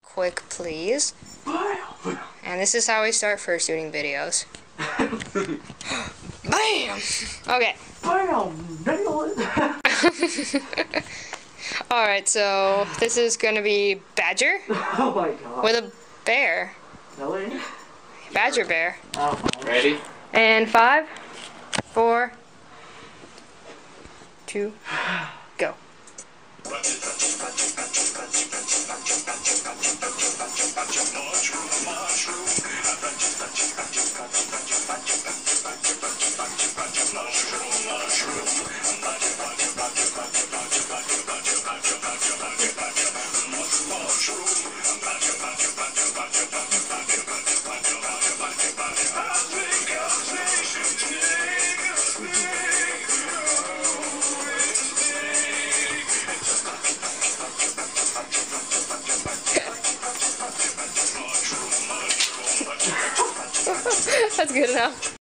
quick, please. And this is how we start fursuiting videos. Bam! Okay. Bam! Nail it! Alright, so this is gonna be Badger Oh my god. with a bear. Really? Badger bear. Oh. Ready? And 5, 4, 2, go. That's good enough.